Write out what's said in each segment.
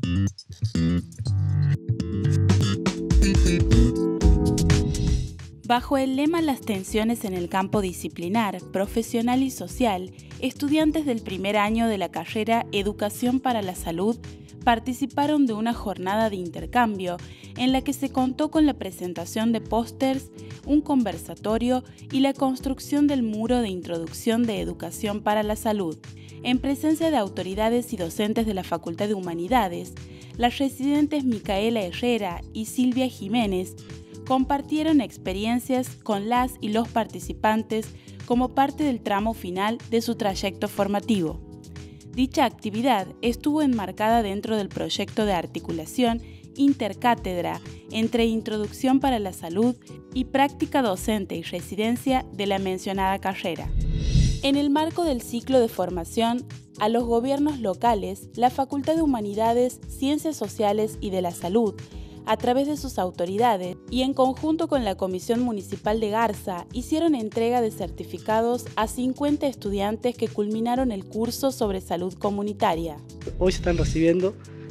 Bajo el lema Las tensiones en el campo disciplinar, profesional y social, estudiantes del primer año de la carrera Educación para la Salud participaron de una jornada de intercambio en la que se contó con la presentación de pósters, un conversatorio y la construcción del muro de introducción de Educación para la Salud. En presencia de autoridades y docentes de la Facultad de Humanidades, las residentes Micaela Herrera y Silvia Jiménez compartieron experiencias con las y los participantes como parte del tramo final de su trayecto formativo. Dicha actividad estuvo enmarcada dentro del proyecto de articulación intercátedra entre Introducción para la Salud y Práctica Docente y Residencia de la mencionada carrera. En el marco del ciclo de formación a los gobiernos locales, la Facultad de Humanidades, Ciencias Sociales y de la Salud, a través de sus autoridades y en conjunto con la Comisión Municipal de Garza, hicieron entrega de certificados a 50 estudiantes que culminaron el curso sobre salud comunitaria. Hoy se están recibiendo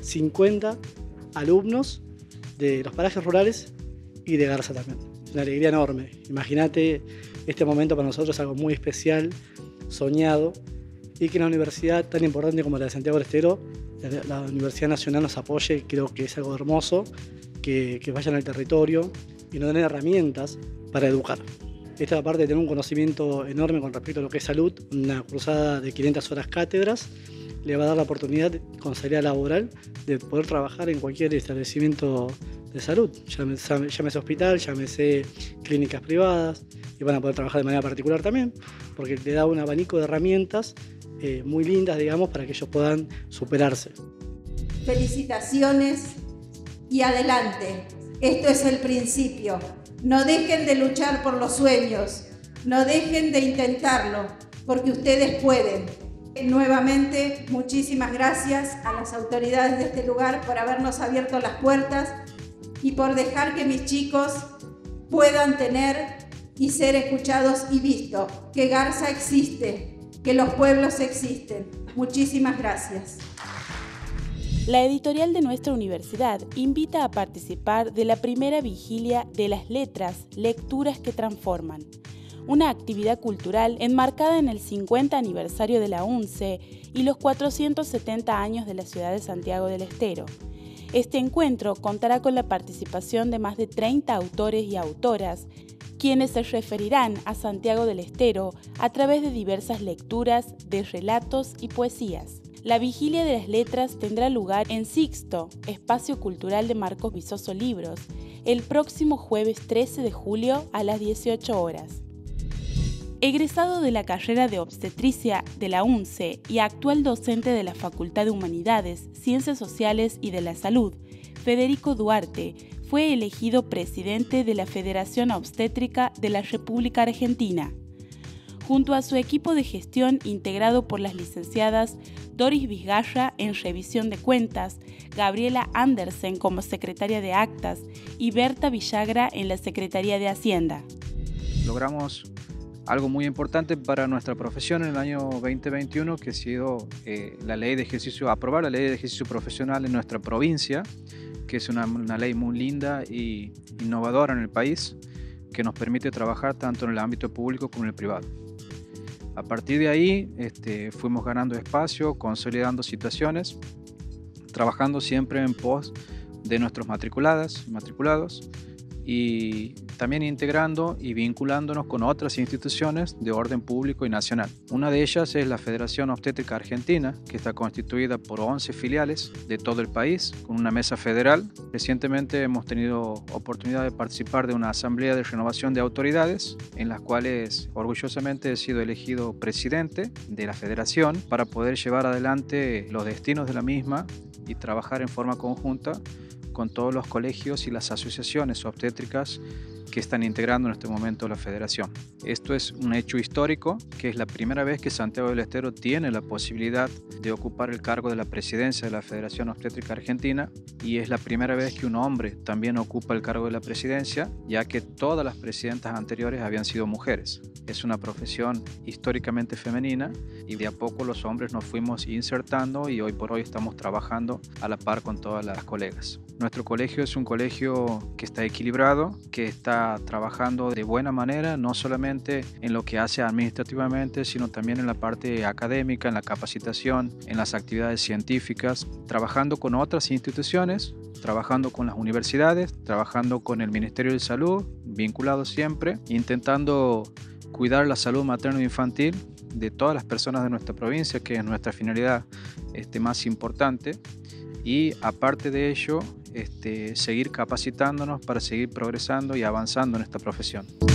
50 alumnos de los parajes rurales y de Garza también. Una alegría enorme. Imagínate, este momento para nosotros es algo muy especial, soñado, y que una universidad tan importante como la de Santiago del Estero, la Universidad Nacional, nos apoye. Creo que es algo hermoso, que vayan al territorio y nos den herramientas para educar. Esta parte de tener un conocimiento enorme con respecto a lo que es salud, una cursada de 500 horas cátedras, le va a dar la oportunidad con salida laboral de poder trabajar en cualquier establecimiento de salud, llámese hospital, llámese clínicas privadas, y van a poder trabajar de manera particular también, porque le da un abanico de herramientas muy lindas, digamos, para que ellos puedan superarse. Felicitaciones y adelante. Esto es el principio. No dejen de luchar por los sueños, no dejen de intentarlo, porque ustedes pueden. Nuevamente, muchísimas gracias a las autoridades de este lugar por habernos abierto las puertas y por dejar que mis chicos puedan tener y ser escuchados y vistos, que Garza existe, que los pueblos existen. Muchísimas gracias. La editorial de nuestra universidad invita a participar de la primera vigilia de las letras, lecturas que transforman, una actividad cultural enmarcada en el 50 aniversario de la UNCE y los 470 años de la ciudad de Santiago del Estero. Este encuentro contará con la participación de más de 30 autores y autoras, quienes se referirán a Santiago del Estero a través de diversas lecturas de relatos y poesías. La Vigilia de las Letras tendrá lugar en Sixto, Espacio Cultural de Marcos Vizoso Libros, el próximo jueves 13 de julio a las 18 horas. Egresado de la carrera de obstetricia de la UNCE y actual docente de la Facultad de Humanidades, Ciencias Sociales y de la Salud, Federico Duarte fue elegido presidente de la Federación Obstétrica de la República Argentina. Junto a su equipo de gestión integrado por las licenciadas Doris Vizgaya en Revisión de Cuentas, Gabriela Andersen como secretaria de Actas y Berta Villagra en la Secretaría de Hacienda. Logramos algo muy importante para nuestra profesión en el año 2021, que ha sido aprobar la ley de ejercicio profesional en nuestra provincia, que es una ley muy linda e innovadora en el país, que nos permite trabajar tanto en el ámbito público como en el privado. A partir de ahí fuimos ganando espacio, consolidando situaciones, trabajando siempre en pos de nuestros matriculados y también integrando y vinculándonos con otras instituciones de orden público y nacional. Una de ellas es la Federación Obstétrica Argentina, que está constituida por 11 filiales de todo el país, con una mesa federal. Recientemente hemos tenido oportunidad de participar de una asamblea de renovación de autoridades, en las cuales orgullosamente he sido elegido presidente de la federación para poder llevar adelante los destinos de la misma y trabajar en forma conjunta con todos los colegios y las asociaciones obstétricas que están integrando en este momento la federación. Esto es un hecho histórico, que es la primera vez que Santiago del Estero tiene la posibilidad de ocupar el cargo de la presidencia de la Federación Obstétrica Argentina, y es la primera vez que un hombre también ocupa el cargo de la presidencia, ya que todas las presidentas anteriores habían sido mujeres. Es una profesión históricamente femenina y de a poco los hombres nos fuimos insertando y hoy por hoy estamos trabajando a la par con todas las colegas. Nuestro colegio es un colegio que está equilibrado, que está trabajando de buena manera, no solamente en lo que hace administrativamente, sino también en la parte académica, en la capacitación, en las actividades científicas, trabajando con otras instituciones, trabajando con las universidades, trabajando con el Ministerio de Salud, vinculado siempre, intentando cuidar la salud materno-infantil de todas las personas de nuestra provincia, que es nuestra finalidad más importante, y aparte de ello, seguir capacitándonos para seguir progresando y avanzando en esta profesión.